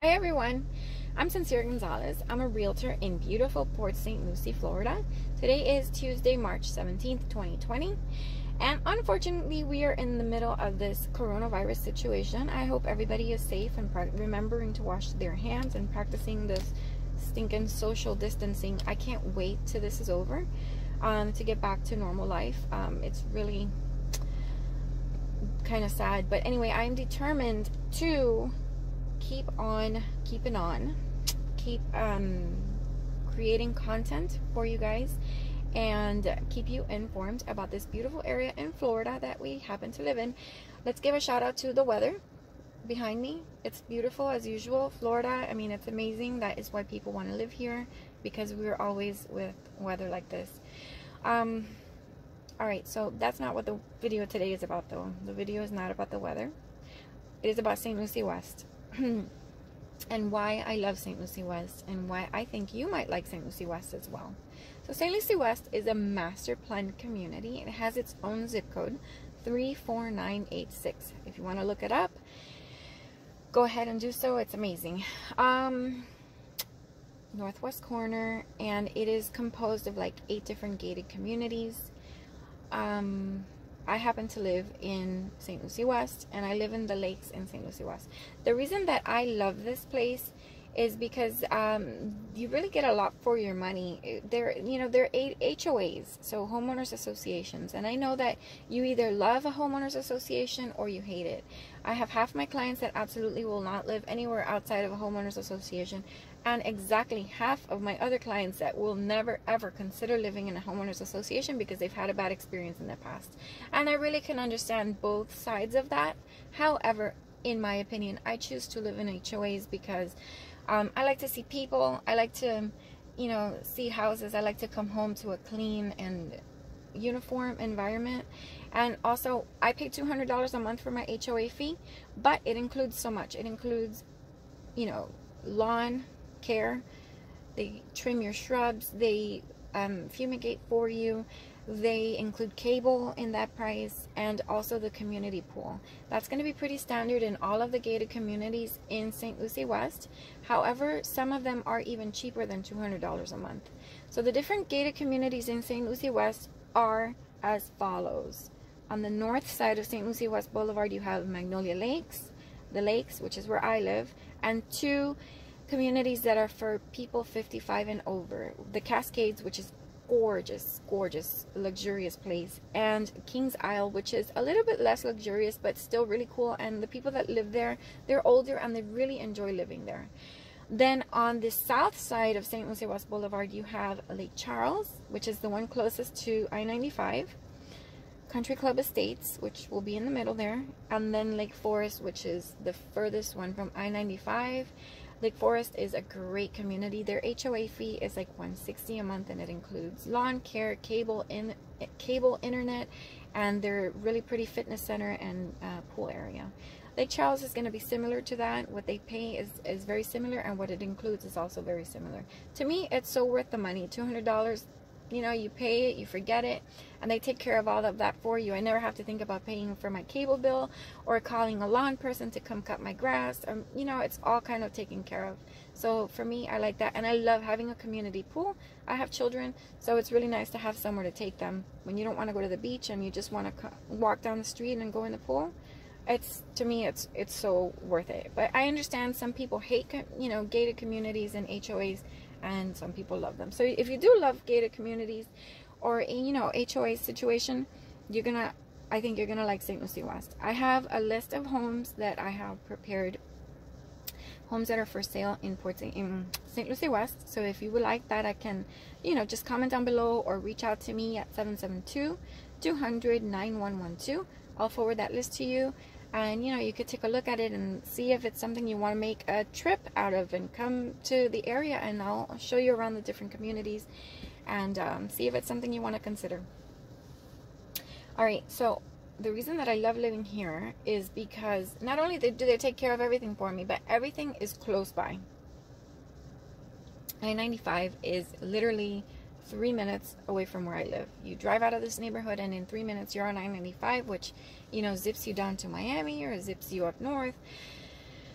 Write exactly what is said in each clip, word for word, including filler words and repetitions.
Hi everyone, I'm Sonsire Gonzalez. I'm a realtor in beautiful Port Saint Lucie, Florida. Today is Tuesday, March seventeenth, twenty twenty. And unfortunately, we are in the middle of this coronavirus situation. I hope everybody is safe and remembering to wash their hands and practicing this stinking social distancing. I can't wait till this is over um, to get back to normal life. Um, it's really kind of sad. But anyway, I'm determined to keep on keeping on keep um creating content for you guys and keep you informed about this beautiful area in Florida that we happen to live in. Let's give a shout out to the weather behind me. It's beautiful as usual. Florida, I mean, it's amazing. That is why people want to live here, because we're always with weather like this. Um all right, so that's not what the video today is about, though. The video is not about the weather. It is about Saint Lucie West. And why I love Saint Lucie West, and why I think you might like Saint Lucie West as well. So Saint Lucie West is a master planned community. It has its own zip code, three four nine eight six. If you want to look it up, go ahead and do so. It's amazing. Um, northwest corner, and it is composed of like eight different gated communities. Um, I happen to live in Saint Lucie West, and I live in the lakes in Saint Lucie West. The reason that I love this place is because um, you really get a lot for your money. They're, you know, they're H O As, so homeowners associations, and I know that you either love a homeowners association or you hate it. I have half my clients that absolutely will not live anywhere outside of a homeowners association, and exactly half of my other clients that will never ever consider living in a homeowners association because they've had a bad experience in the past. And I really can understand both sides of that. However, in my opinion, I choose to live in H O As because um, I like to see people. I like to, you know, see houses. I like to come home to a clean and uniform environment. And also, I pay two hundred dollars a month for my H O A fee, but it includes so much. It includes, you know, lawn care, they trim your shrubs, they um, fumigate for you, they include cable in that price, and also the community pool. That's going to be pretty standard in all of the gated communities in Saint Lucie West. However, some of them are even cheaper than two hundred dollars a month. So the different gated communities in Saint Lucie West are as follows. On the north side of Saint Lucie West Boulevard, you have Magnolia Lakes, the lakes, which is where I live, and two communities that are for people fifty-five and over. The Cascades, which is gorgeous, gorgeous, luxurious place, and Kings Isle, which is a little bit less luxurious but still really cool. And the people that live there, they're older and they really enjoy living there. Then on the south side of Saint Lucie West Boulevard, you have Lake Charles, which is the one closest to I ninety-five, Country Club Estates, which will be in the middle there, and then Lake Forest, which is the furthest one from I ninety-five. Lake Forest is a great community. Their H O A fee is like one hundred sixty dollars a month, and it includes lawn care, cable, in cable, internet, and their really pretty fitness center and uh, pool area. Lake Charles is going to be similar to that. What they pay is, is very similar, and what it includes is also very similar. To me, it's so worth the money. two hundred dollars. You know, you pay it, you forget it, and they take care of all of that for you. I never have to think about paying for my cable bill or calling a lawn person to come cut my grass. Um, you know, it's all kind of taken care of. So for me, I like that, and I love having a community pool. I have children, so it's really nice to have somewhere to take them when you don't want to go to the beach and you just want to walk down the street and go in the pool. It's, to me, it's it's so worth it. But I understand some people hate, you know, gated communities and H O As, and some people love them. So if you do love gated communities or, you know, H O A situation, you're gonna, I think you're gonna like Saint Lucie West. I have a list of homes that I have prepared, homes that are for sale in Port Saint, in Saint Lucie West. So if you would like that, I can, you know, just comment down below or reach out to me at seven seven two, two hundred, nine one one two. I'll forward that list to you. And, you know, you could take a look at it and see if it's something you want to make a trip out of and come to the area, and I'll show you around the different communities and um, see if it's something you want to consider. All right, so the reason that I love living here is because not only do they take care of everything for me, but everything is close by. I ninety-five is literally three minutes away from where I live. You drive out of this neighborhood and in three minutes you're on I ninety-five, which, you know, zips you down to Miami or zips you up north.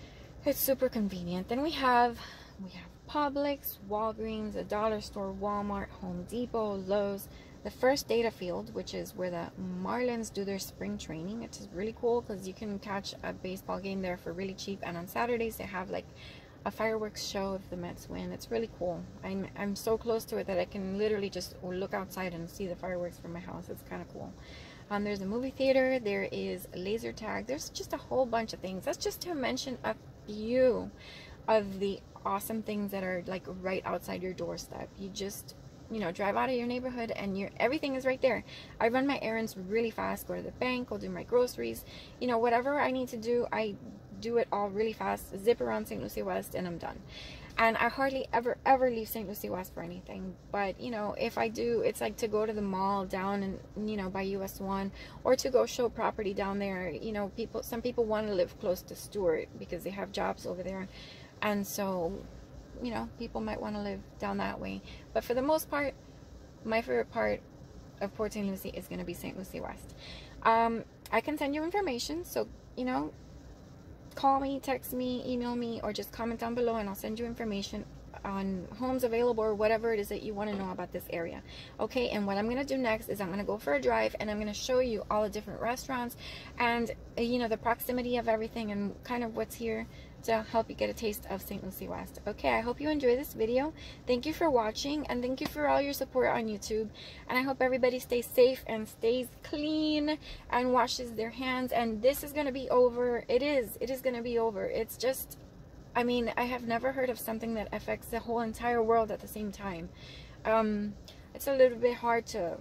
It's super convenient. Then we have we have Publix, Walgreens, a dollar store, Walmart, Home Depot, Lowe's, the First Data Field, which is where the Marlins do their spring training. It's really cool because you can catch a baseball game there for really cheap, and on Saturdays they have like a fireworks show if the Mets win. It's really cool. I'm, I'm so close to it that I can literally just look outside and see the fireworks from my house. It's kind of cool. Um, there's a movie theater, there is a laser tag, there's just a whole bunch of things. That's just to mention a few of the awesome things that are like right outside your doorstep. You just, you know, drive out of your neighborhood and you're, everything is right there. I run my errands really fast, go to the bank, go do my groceries, you know, whatever I need to do, I do it all really fast, zip around Saint Lucie West, and I'm done. And I hardly ever ever leave Saint Lucie West for anything, but you know, if I do, it's like to go to the mall down and, you know, by U S one, or to go show property down there. You know, people, some people want to live close to Stewart because they have jobs over there, and so, you know, people might want to live down that way. But for the most part, my favorite part of Port Saint Lucie is going to be Saint Lucie West. um, I can send you information, so, you know, call me, text me, email me, or just comment down below and I'll send you information on homes available or whatever it is that you want to know about this area. Okay, and what I'm going to do next is I'm going to go for a drive and I'm going to show you all the different restaurants and, you know, the proximity of everything and kind of what's here to help you get a taste of Saint Lucie West. Okay, I hope you enjoy this video. Thank you for watching, and thank you for all your support on YouTube, and I hope everybody stays safe and stays clean and washes their hands. And this is going to be over. It is. It is going to be over. It's just, I mean, I have never heard of something that affects the whole entire world at the same time. Um, it's a little bit hard to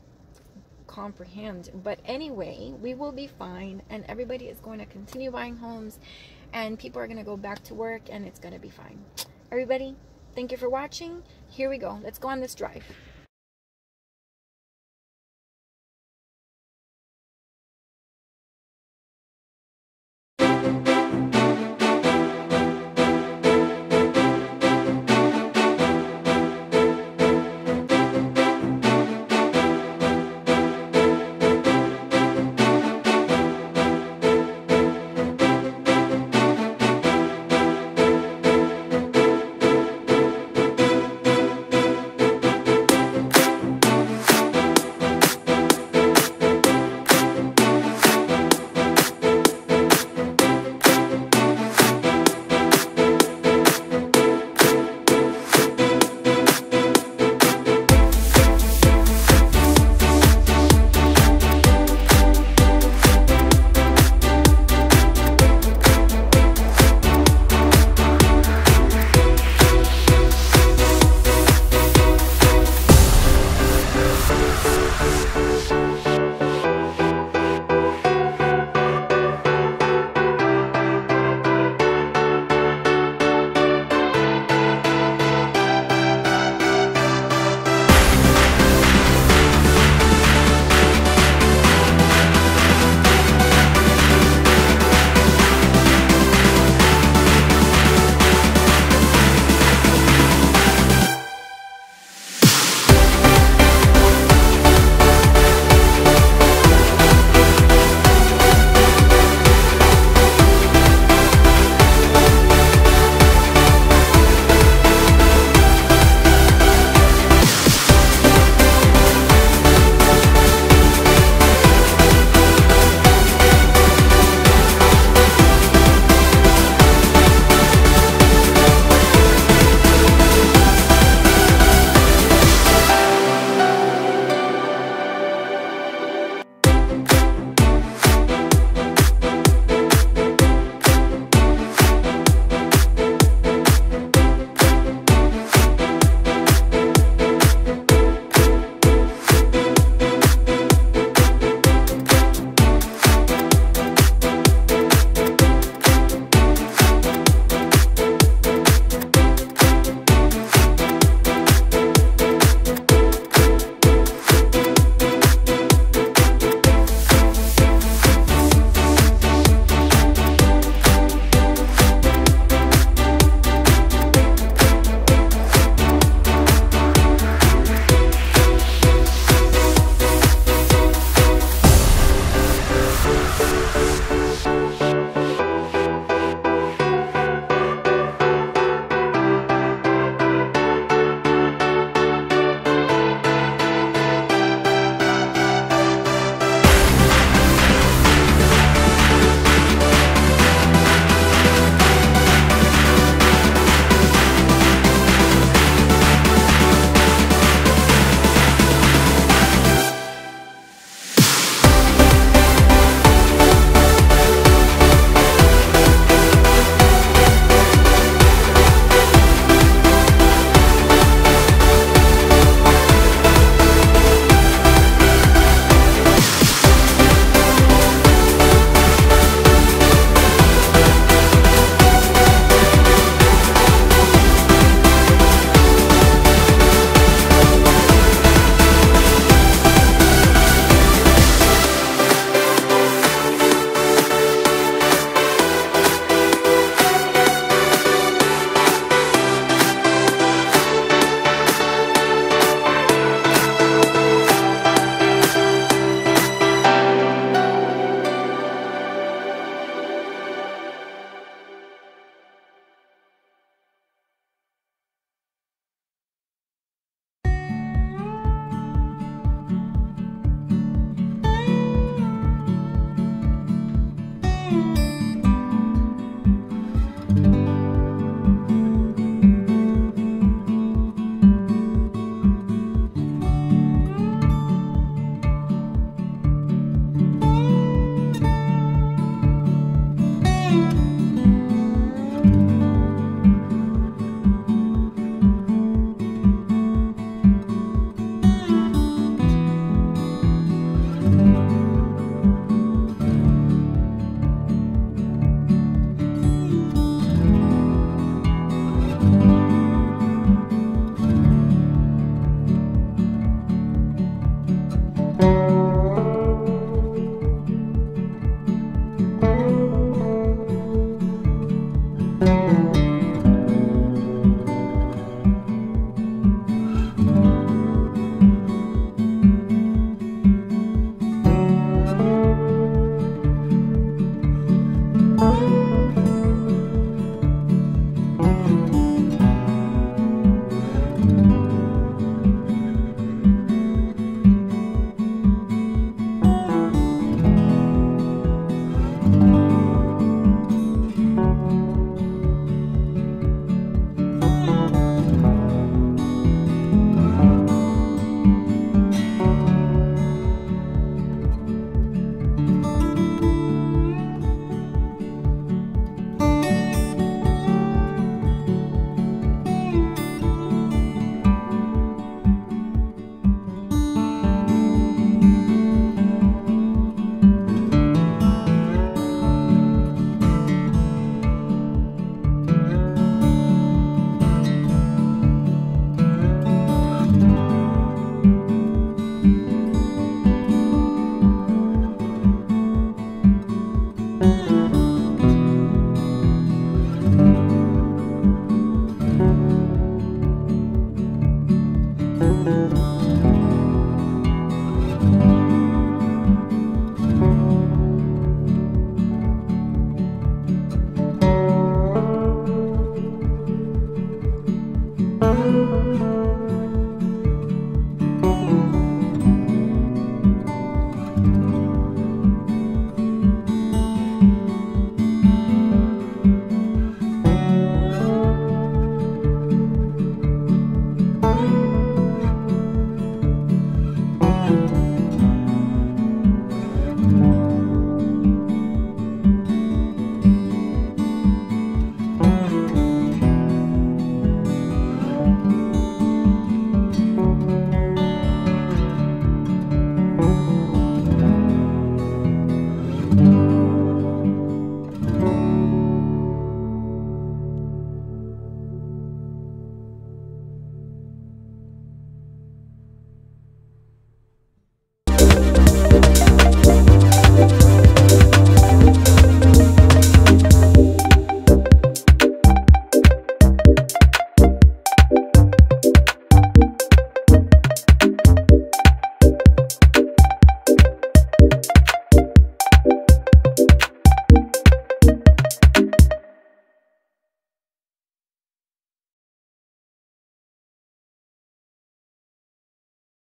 comprehend, but anyway, we will be fine, and everybody is going to continue buying homes, and people are going to go back to work, and it's going to be fine. Everybody, thank you for watching. Here we go. Let's go on this drive.